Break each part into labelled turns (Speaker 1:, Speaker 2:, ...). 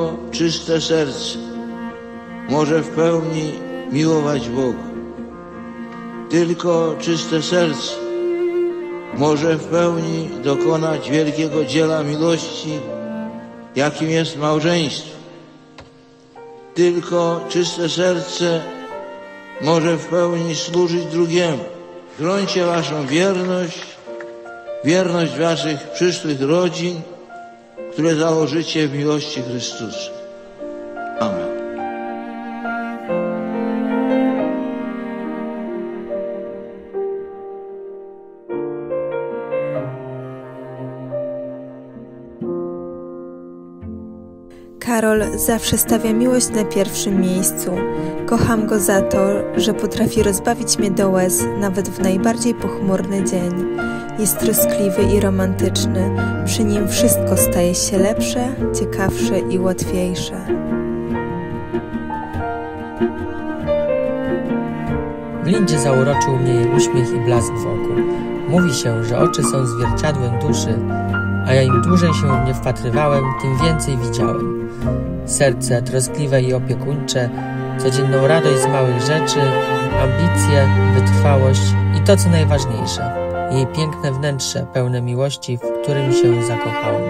Speaker 1: Tylko czyste serce może w pełni miłować Boga. Tylko czyste serce może w pełni dokonać wielkiego dzieła miłości, jakim jest małżeństwo. Tylko czyste serce może w pełni służyć drugiemu. Chroncie waszą wierność waszych przyszłych rodzin, które założycie w miłości Chrystusa. Amen.
Speaker 2: Karol zawsze stawia miłość na pierwszym miejscu. Kocham go za to, że potrafi rozbawić mnie do łez nawet w najbardziej pochmurny dzień. Jest troskliwy i romantyczny. Przy nim wszystko staje się lepsze, ciekawsze i łatwiejsze.
Speaker 3: W Lindzie zauroczył mnie jej uśmiech i blask w oku. Mówi się, że oczy są zwierciadłem duszy, a ja im dłużej się w nie wpatrywałem, tym więcej widziałem. Serce troskliwe i opiekuńcze, codzienną radość z małych rzeczy, ambicje, wytrwałość i to, co najważniejsze, jej piękne wnętrze pełne miłości, w którym się zakochałem.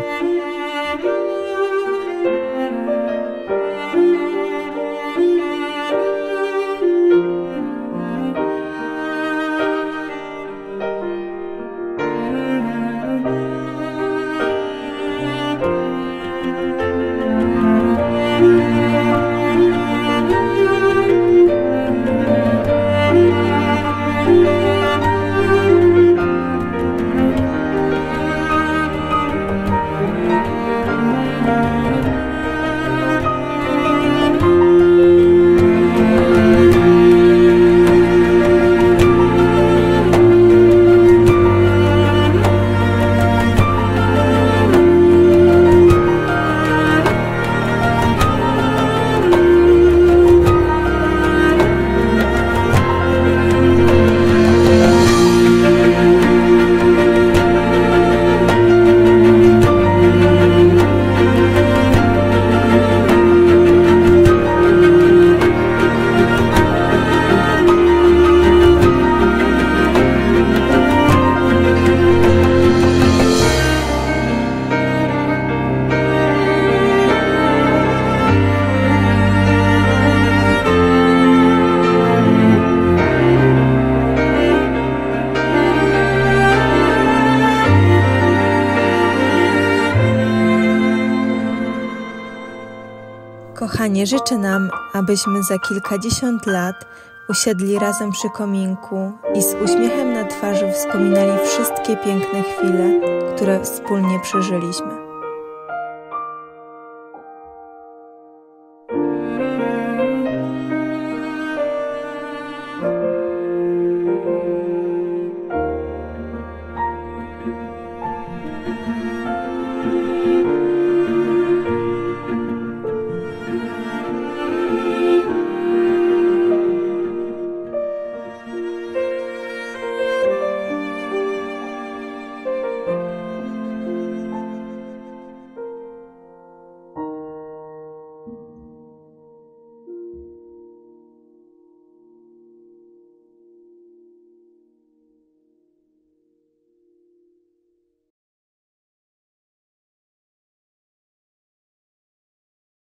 Speaker 2: Kochanie, życzę nam, abyśmy za kilkadziesiąt lat usiedli razem przy kominku i z uśmiechem na twarzy wspominali wszystkie piękne chwile, które wspólnie przeżyliśmy.